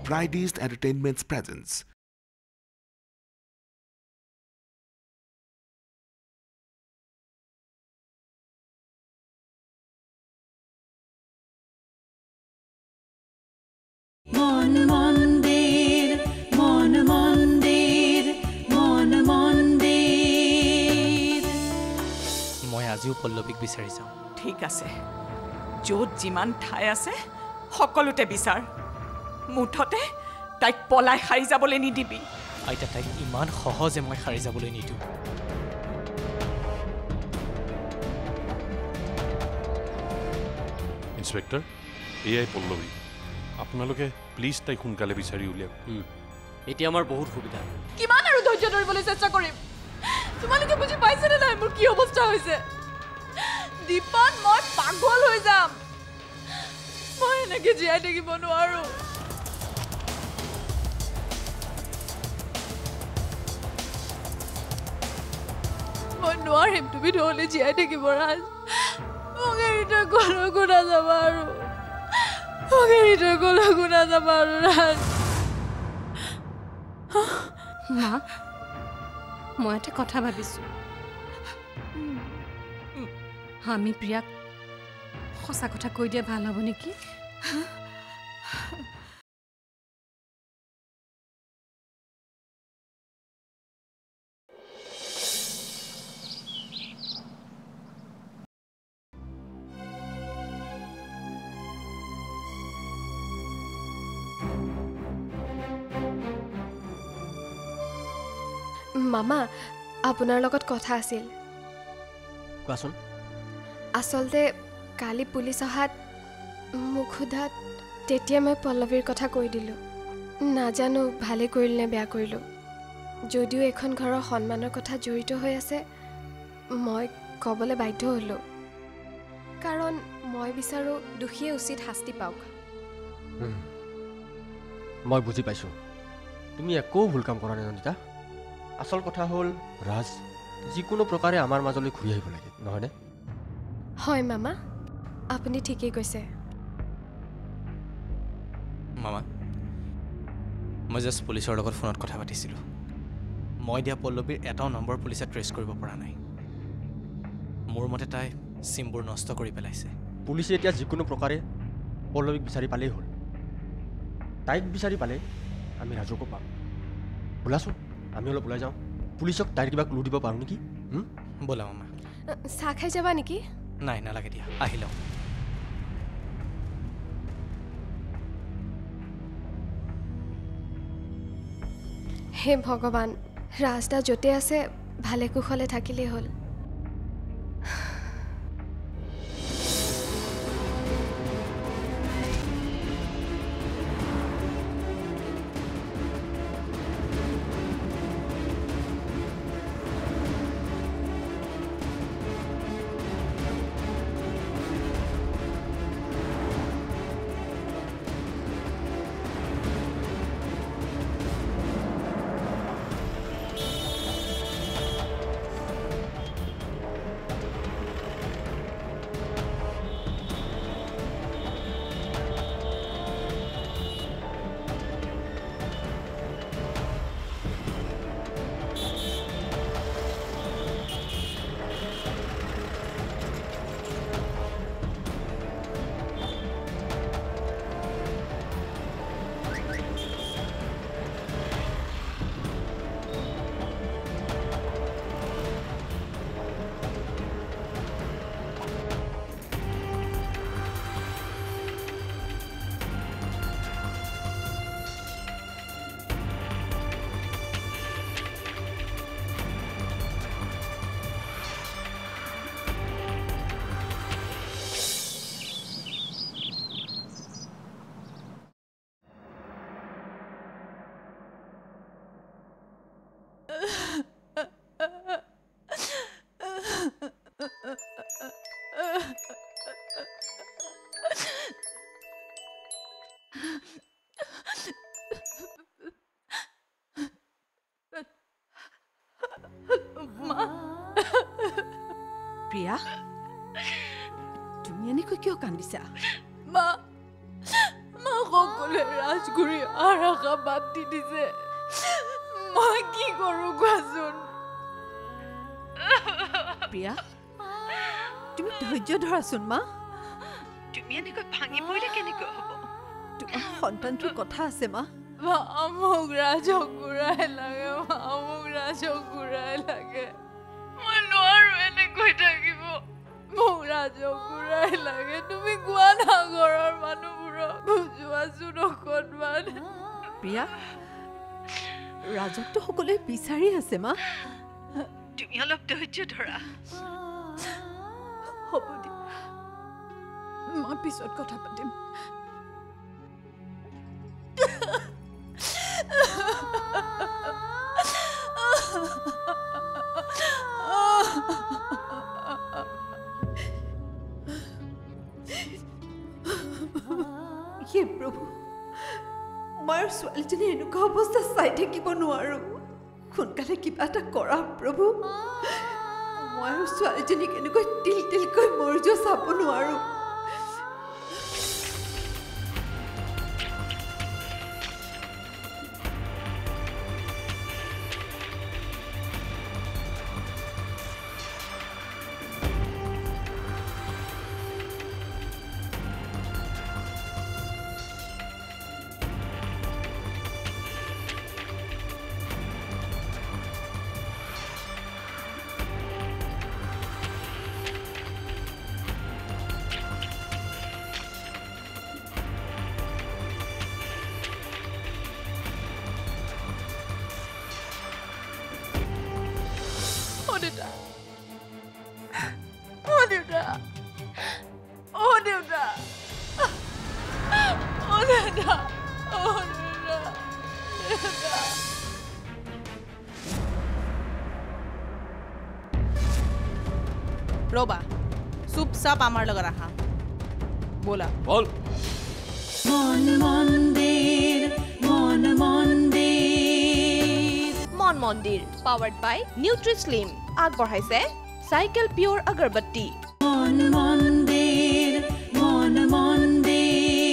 Fridays Entertainment's presence. Mon Mandir, Mon Mandir, Mon Mandir. মই আজিও পল্লৱীক বিচাৰি যাওঁ। ঠিক আছে, য'ত যিমান ঠাই আছে সকলোতে বিচাৰ, মুঠতে তাইক পলাই সাৰি যাবলৈ নিদিবি। আইতা, তাইক ইমান সহজে মই সাৰি যাবলৈ নিদিওঁ। ইন্সপেক্টৰ, এয়াই পল্লৱী। আপোনালোকে প্লিজ তাইক সোনকালে বিচাৰি উলিয়াওক। এতিয়া আমাৰ বহুত সুবিধা। কিমান আৰু ধৈৰ্য ধৰিবলৈ চেষ্টা কৰিম? তোমালোকে বুজি পাইছেনে নাই মোৰ কি অৱস্থা হৈছে? দীপন, মই পাগল হৈ যাম। মই এনেকৈ জীয়াই থাকিব নোৱাৰো। মই নোৱাৰিম তুমি নহ'লে জীয়াই থাকিব। ৰাজ, মোক এৰি তই কলৈকো নাযাবা আৰু। মোক এৰি তই কলৈকো নাযাবা আৰু ৰাজ। মা, মই এটা কথা ভাবিছোঁ। আমি প্ৰিয়াক সঁচা কথা কৈ দিয়া ভাল হ'ব নেকি? মামা, আপোনাৰ লগত কথা আছিল। কোৱাচোন। আচলতে কালি পুলিচ অহাত মোক সোধাত তেতিয়া মই পল্লৱীৰ কথা কৈ দিলোঁ। নাজানো ভালে কৰিলোঁ নে বেয়া কৰিলোঁ। যদিও এখন ঘৰৰ সন্মানৰ কথা জড়িত হৈ আছে, মই ক'বলৈ বাধ্য হ'লোঁ। কাৰণ মই বিচাৰোঁ দোষীয়ে উচিত শাস্তি পাওক। মই বুজি পাইছোঁ, তুমি একো ভুল কাম কৰা নাই নন্দিতা। আচল কথা হ'ল ৰাজ যিকোনো প্ৰকাৰে আমাৰ মাজলৈ ঘূৰি আহিব লাগে, নহয়নে? হয় মামা, আপুনি ঠিকেই কৈছে। মামা, মই জাষ্ট পুলিচৰ লগত ফোনত কথা পাতিছিলোঁ। মই দিয়া পল্লৱীৰ এটাও নম্বৰ পুলিচে ট্ৰেছ কৰিব পৰা নাই। মোৰ মতে তাই চিমবোৰ নষ্ট কৰি পেলাইছে। পুলিচে এতিয়া যিকোনো প্ৰকাৰে পল্লৱীক বিচাৰি পালেই হ'ল। তাইক বিচাৰি পালে আমি ৰাজকো পাম। বোলাচোন, আমি অলপ ওলাই যাওঁ। পুলিচক তাইৰ কিবা ক্লু দিব পাৰোঁ নেকি? ব'লা মামা। চাহ খাই যাবা নেকি? নাই, নালাগে দিয়া, আহি লওঁ। হে ভগৱান, ৰাজদা য'তে আছে ভালে কুশলে থাকিলেই হ'ল। প্ৰিয়া, তুমি এনেকৈ কিয় কান্দিছা? মা, সকলোৱে ৰাজ ঘূৰি অহাৰ আশা বাদ দি দিছে মই কি কৰোঁ কোৱাচোন প্ৰিয়া তুমি ধৈৰ্য ধৰাচোন মা তুমি এনেকৈ ভাঙি পৰিলে কেনেকৈ হ'ব তোমাৰ সন্তানটোৰ কথা আছে মা মোক ৰাজক ঘূৰাই লাগে মোক ৰাজক ঘূৰাই লাগে মই নোৱাৰো এনেকৈ থাকিব মোক ৰাজক ঘূৰাই লাগে তুমি কোৱা না ঘৰৰ মানুহবোৰক বুজোৱাচোন অকণমান প্ৰিয়া ৰাজকটো সকলোৱে বিচাৰি আছে মা তুমি অলপ ধৈৰ্য ধৰা হ'ব দিয়া মই পিছত কথা পাতিম হে প্ৰভু মই ছোৱালীজনী এনেকুৱা অৱস্থা চাই থাকিব নোৱাৰো সোনকালে কিবা এটা কৰা প্ৰভু মই ছোৱালীজনীক এনেকৈ তিল তিলকৈ মৰি যোৱা চাব নোৱাৰো ৰবা চুপচাপ আমাৰ লগত আহা বলা বল মন মন্দিৰ মন মন্দিৰ মন মন্দিৰ পাৱাৰ্ড বাই নিউট্ৰিস্লিম আগবঢ়াইছে চাইকেল পিয়ৰ আগৰবত্তি মন মন্দিৰ মন মন্দিৰ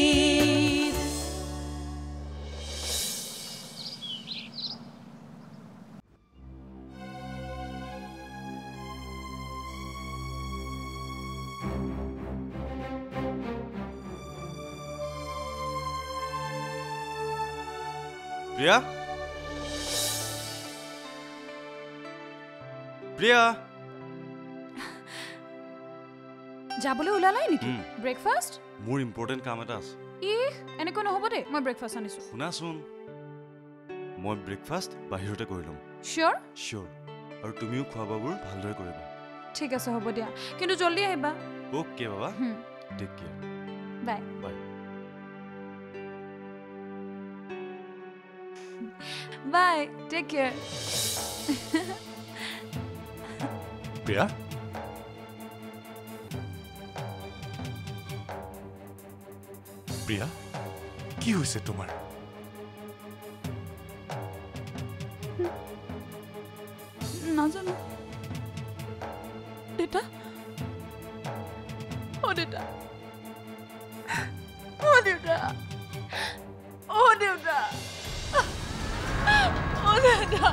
প্ৰিয়া প্ৰিয়া যাবলৈ ওলালাই নেকি ব্ৰেকফাষ্ট মোৰ ইম্পৰ্টেণ্ট কাম এটা আছে এনেকৈ নহ'ব দেই মই ব্ৰেকফাষ্ট আনিছোঁ শুনাচোন মই ব্ৰেকফাষ্ট বাহিৰতে কৰি ল'ম চিয়'ৰ চিয়'ৰ আৰু তুমিও খোৱা বোৱাবোৰ ভালদৰে কৰিবা ঠিক আছে হ'ব দিয়া কিন্তু জল্দি আহিবা অ'কে বাবা take care bye bye bye take care Priya Priya কি হৈছে তোমাৰ নাজানো দেউতা দেউতা দেউতা দেউতা দেউতা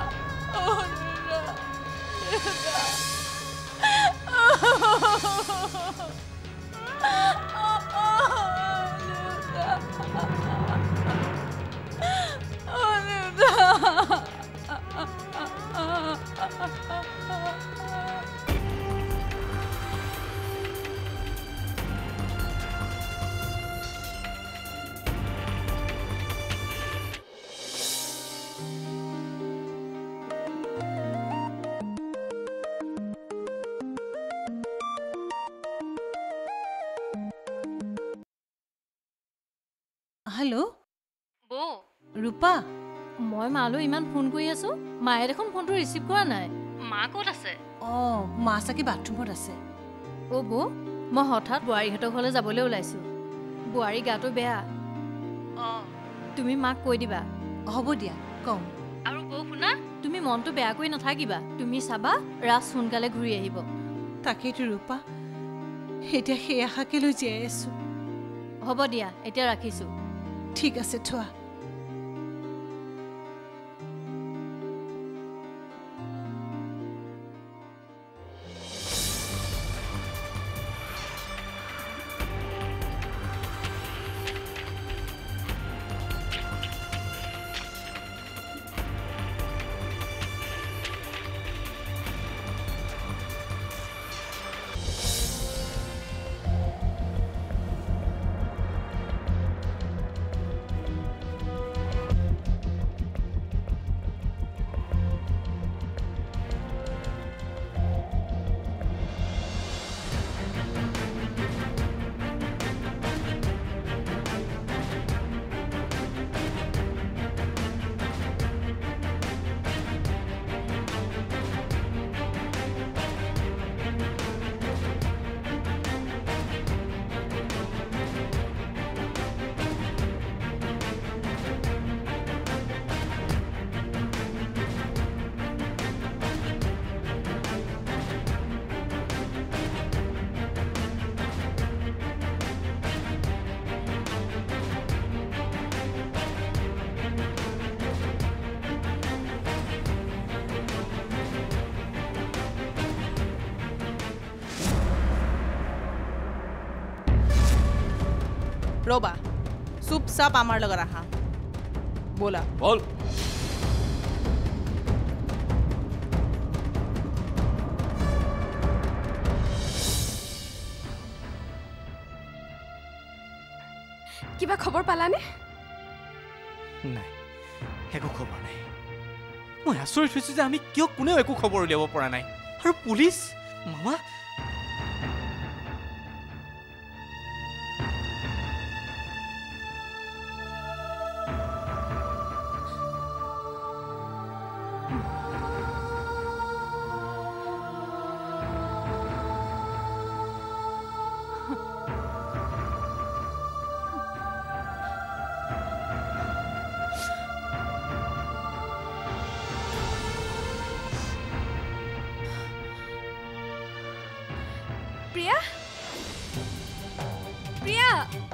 হেল্ল' বৌ ৰূপা মই মালৈ ইমান ফোন কৰি আছো মায়ে দেখোন ফোনটো ৰিচিভ কৰা নাই মা ক'ত আছে অঁ মা চাগে বাথৰুমত আছে অ' বৌ মই হঠাৎ বোৱাৰীহঁতৰ ঘৰলৈ যাবলৈ ওলাইছোঁ বোৱাৰী গাটো বেয়া অঁ তুমি মাক কৈ দিবা হ'ব দিয়া কম আৰু বৌ শুনা তুমি মনটো বেয়া কৰি নাথাকিবা তুমি চাবা ৰাজ সোনকালে ঘূৰি আহিব তাকেইতো ৰূপা এতিয়া সেই আশাকে লৈ জীয়াই আছো হ'ব দিয়া এতিয়া ৰাখিছোঁ ঠিক আছে থোৱা ৰবা চুপচাপ আমাৰ লগত আহা ব'লা বল কিবা খবৰ পালানে নাই একো খবৰ নাই মই আচৰিত হৈছো যে আমি কিয় কোনেও একো খবৰ উলিয়াব পৰা নাই আৰু পুলিচ মামা প্ৰিয়া প্ৰিয়া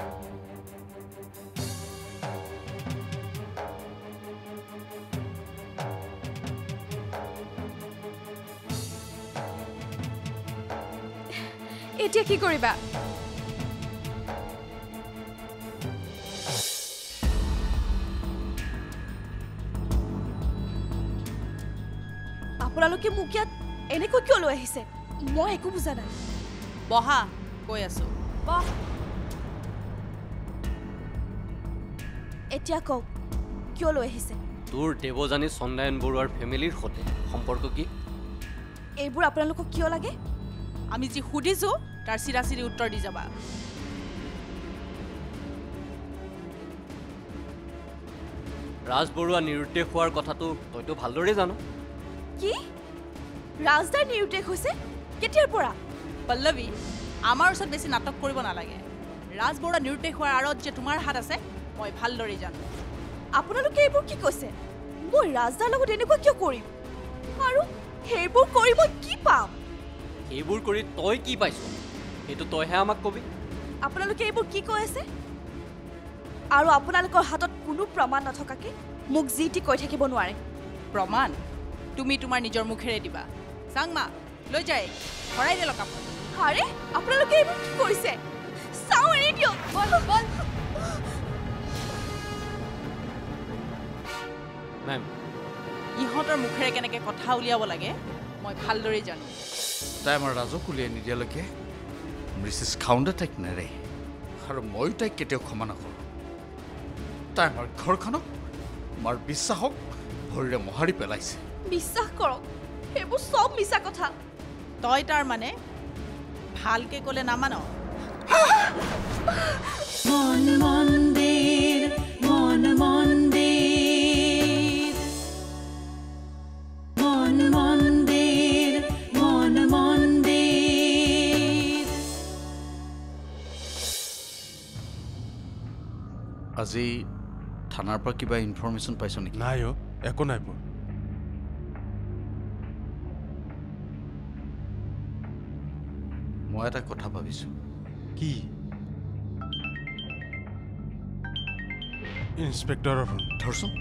এতিয়া কি কৰিবা আপোনালোকে মোক ইয়াত এনেকৈ কিয় লৈ আহিছে মই একো বুজা নাই বহা কৈ আছো বহ এতিয়া কওক কিয় লৈ আহিছে তোৰ দেৱজানী চন্দায়ন বৰুৱাৰ ফেমিলিৰ সৈতে সম্পৰ্ক কি এইবোৰ আপোনালোকক কিয় লাগে আমি যি সুধিছো তাৰ চিৰাচিৰি উত্তৰ দি যাবা ৰাজ বৰুৱা নিৰুদ্দেশ হোৱাৰ কথাটো তইতো ভালদৰে জানো কি ৰাজদাৰ নিৰুদ্দেশ হৈছে কেতিয়াৰ পৰা পল্লৱী আমাৰ ওচৰত বেছি নাটক কৰিব নালাগে ৰাজ বৰুৱা নিৰুদ্দেশ হোৱাৰ আঁৰত যে তোমাৰ হাত আছে মই ভালদৰে জানো আপোনালোকে এইবোৰ কি কৈছে মই ৰাজদাৰ লগত এনেকুৱা কিয় কৰিম আৰু সেইবোৰ কৰি মই কি পাম সেইবোৰ কৰি তই কি পাইছ সেইটো তইহে আমাক কবি আপোনালোকে এইবোৰ কি কৈ আছে আৰু আপোনালোকৰ হাতত কোনো প্ৰমাণ নথকাকে মোক যি টি কৈ থাকিব নোৱাৰে প্ৰমাণ তুমি তোমাৰ নিজৰ মুখেৰে দিবা চাংমা লৈ যায় ভৰাই দে লকাপ আৰে আপোনালোকে এইবোৰ কি কৰিছে চাও এৰি দিয়ক বল বল মেম ইহঁতৰ মুখেৰে কেনেকৈ কথা উলিয়াব লাগে মই ভালদৰে জানো তাই আমাৰ ৰাজক উলিয়াই নিদিয়ালৈকে মিছেছ খাউণ্ডে তাইক নেৰে আৰু ময়ো তাইক কেতিয়াও ক্ষমা নকৰোঁ তাই আমাৰ ঘৰখনক আমাৰ বিশ্বাসক ভৰিৰে মোহাৰি পেলাইছে বিশ্বাস কৰক সেইবোৰ চব মিছা কথা তই তাৰ মানে ভালকে ক'লে নামান মন মন্দিৰ মন মন্দিৰ মন মন্দিৰ মন মন্দিৰ আজি থানাৰ পৰা কিবা ইনফৰমেশ্যন পাইছ নেকি নাই একো নাই পোৱা মই এটা কথা ভাবিছোঁ কি ইন্সপেক্টৰৰ ফোন ধৰচোন।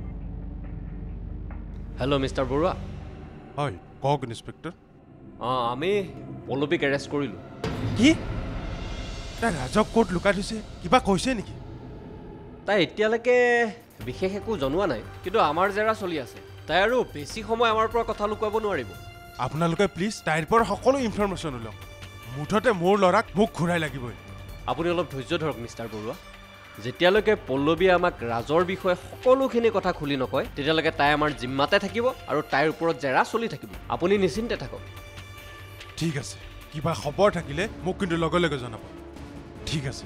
Hello' mister Barua. হয় কওক ইন্সপেক্টৰ। আমি পল্লৱীক এৰেষ্ট কৰিলোঁ। কি তাই ৰাজক ক'ত লুকাই থৈছে কিবা কৈছে নেকি? তাই এতিয়ালৈকে বিশেষ একো জনোৱা নাই, কিন্তু আমাৰ জেৰা চলি আছে। তাই আৰু বেছি সময় আমাৰ পৰা কথা লুকুৱাব নোৱাৰিব। আপোনালোকে প্লিজ তাইৰ পৰা সকলো ইনফৰমেশ্যন ওলাওক। মুঠতে মোৰ ল'ৰাক মোক ঘূৰাই লাগিবই। আপুনি অলপ ধৈৰ্য ধৰক মিষ্টাৰ বৰুৱা। যেতিয়ালৈকে পল্লৱীয়ে আমাক ৰাজৰ বিষয়ে সকলোখিনি কথা খুলি নকয় তেতিয়ালৈকে তাই আমাৰ জিম্মাতে থাকিব আৰু তাইৰ ওপৰত জেৰা চলি থাকিব। আপুনি নিশ্চিন্তে থাকক। ঠিক আছে, কিবা খবৰ থাকিলে মোক কিন্তু লগে লগে জনাব। ঠিক আছে।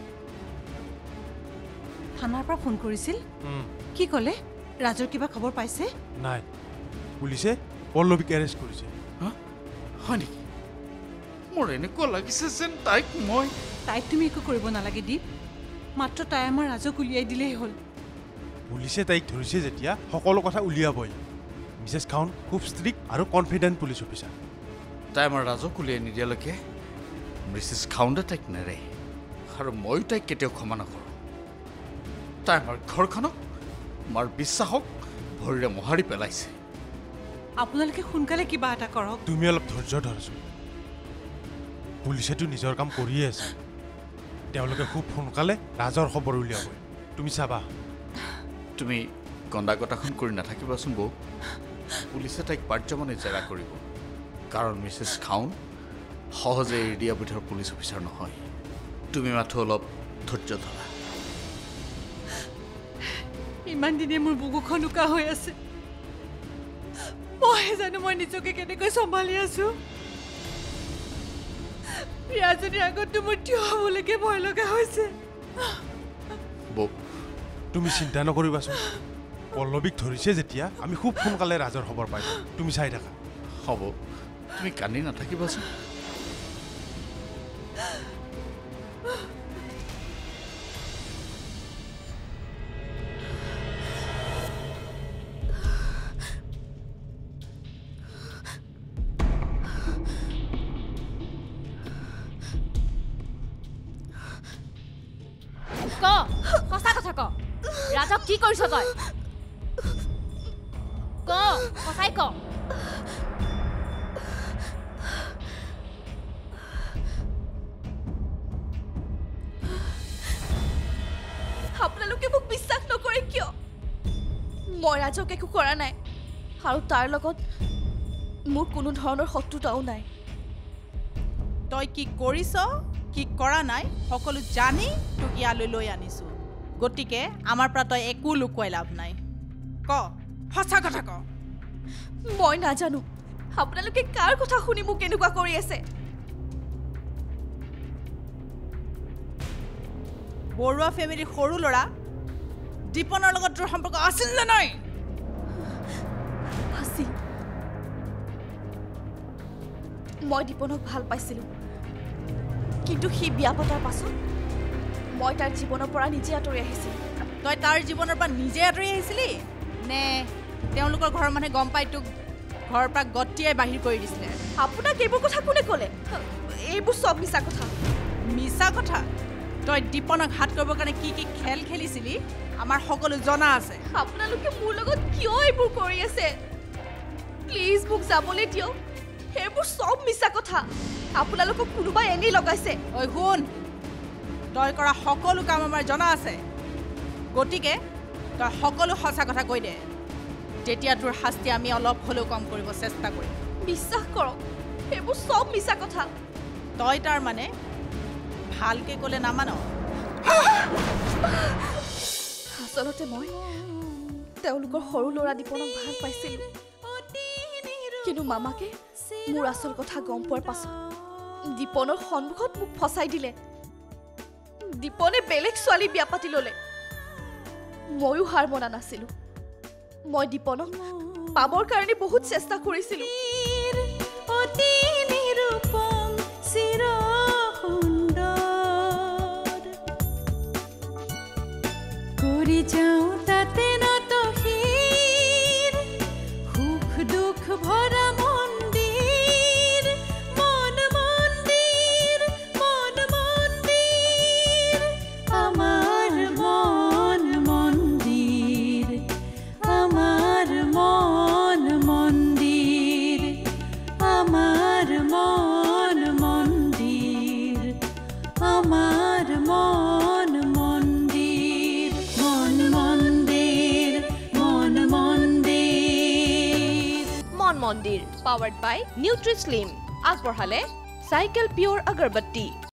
থানাৰ পৰা ফোন কৰিছিল? কি ক'লে? ৰাজৰ কিবা খবৰ পাইছে? নাই, পুলিচে পল্লৱীক এৰেষ্ট কৰিছে। হয় নেকি? মোৰ এনেকুৱা লাগিছে যেন তাইক তুমি একো কৰিব নালাগে দীপ। মাত্ৰ তাই আমাৰ ৰাজক উলিয়াই দিলেই হ'ল। পুলিচে তাইক ধৰিছে যেতিয়া সকলো কথা উলিয়াবই। মিছেছ খাউন খুব ষ্ট্ৰিক্ট আৰু কনফিডেণ্ট পুলিচ অফিচাৰ। তাই আমাৰ ৰাজক উলিয়াই নিদিয়ালৈকে মিছেছ খাউণ্ডে তাইক নেৰে, আৰু ময়ো তাইক কেতিয়াও ক্ষমা নকৰোঁ। তাই আমাৰ ঘৰখনক, আমাৰ বিশ্বাসক ভৰিৰে মোহাৰি পেলাইছে। আপোনালোকে সোনকালে কিবা এটা কৰক। তুমি অলপ ধৈৰ্য ধৰাচোন। পুলিচেতো নিজৰ কাম কৰিয়ে আছে। তেওঁলোকে খুব সোনকালে ৰাজৰ খবৰ উলিয়াবই, তুমি চাবা। তুমি গণ্ডাগতাখন কৰি নাথাকিবাচোন বৌ। পুলিচে তাইক পাৰ্যমানে জেৰা কৰিব, কাৰণ মিছেছ খাউন সহজে এৰি দিয়া বিধৰ পুলিচ অফিচাৰ নহয়। তুমি মাথো অলপ ধৈৰ্য ধৰা। ইমান দিনে মোৰ বুকুখন উকা হৈ আছে। মই জানো মই নিজকে কেনেকৈ চম্ভালি আছো। ৰাজনীৰ আগততো মোৰ থিয় হ'বলৈকে ভয় লগা হৈছে। বৌ তুমি চিন্তা নকৰিবাচোন। পল্লৱীক ধৰিছে যেতিয়া আমি খুব সোনকালে ৰাজৰ খবৰ পাই যাম। তুমি চাই থাকা। হ'ব, তুমি কান্দি নাথাকিবাচোন। সঁচা কথা ক, ৰাজক কি কৰিছ তই? ক, সঁচাই ক। আপোনালোকে মোক বিশ্বাস নকৰে কিয়? মই ৰাজক একো কৰা নাই, আৰু তাৰ লগত মোৰ কোনো ধৰণৰ শত্ৰুতাও নাই। তই কি কৰিছ কি কৰা নাই সকলো জানি তোক ইয়ালৈ লৈ আনিছোঁ। গতিকে আমাৰ পৰা তই একো লুকুৱাই লাভ নাই। ক, সঁচা কথা ক। মই নাজানো আপোনালোকে কাৰ কথা শুনি মোক এনেকুৱা কৰি আছে। বৰুৱা ফেমিলিৰ সৰু ল'ৰা দীপনৰ লগত তোৰ সম্পৰ্ক আছিল নে নাই? আছিল। মই দীপনক ভাল পাইছিলোঁ, কিন্তু সি বিয়া পতাৰ পাছত মই তাৰ জীৱনৰ পৰা নিজে আঁতৰি আহিছিলোঁ। তই তাৰ জীৱনৰ পৰা নিজে আঁতৰি আহিছিলি নে তেওঁলোকৰ ঘৰৰ মানুহে গম পাই তোক ঘৰৰ পৰা গতিয়াই বাহিৰ কৰি দিছিলে? আপোনাক এইবোৰ কথা কোনে ক'লে? এইবোৰ চব মিছা কথা। মিছা কথা? তই দীপনক হাত কৰিবৰ কাৰণে কি কি খেল খেলিছিলি আমাৰ সকলো জনা আছে। আপোনালোকে মোৰ লগত কিয় এইবোৰ কৰি আছে? প্লিজ মোক যাবলৈ দিয়ক। সেইবোৰ চব মিছা কথা। আপোনালোকক কোনোবাই এনেই লগাইছে। ঐ শুন, তই কৰা সকলো কাম আমাৰ জনা আছে। গতিকে তই সকলো সঁচা কথা কৈ দে, তেতিয়া তোৰ শাস্তি আমি অলপ হ'লেও কম কৰিব চেষ্টা কৰিম। বিশ্বাস কৰক, সেইবোৰ চব মিছা কথা। তই তাৰ মানে ভালকে ক'লে নামান? আচলতে মই তেওঁলোকৰ সৰু ল'ৰা দীপনক ভাল পাইছিলোঁ, কিন্তু মামাকে মোৰ আচল কথা গম পোৱাৰ পাছত দীপনৰ সন্মুখত মোক ফচাই দিলে। দীপনে বেলেগ ছোৱালী বিয়া পাতি ল'লে। ময়ো হাৰ মনা নাছিলোঁ। মই দীপনক পাবৰ কাৰণে বহুত চেষ্টা কৰিছিলোঁ। কৰি যাওঁ তাতে নতশিৰ সুখ দুখ ভৰা মন্দিৰ, মন মন্দিৰ, মন মন্দিৰ, আমাৰ মন মন্দিৰ। মন্দিৰ পাৱাৰ্ড বাই নিউট্ৰিস্লিম আগবঢ়ালে চাইকেল পিয়ৰ আগৰবত্তি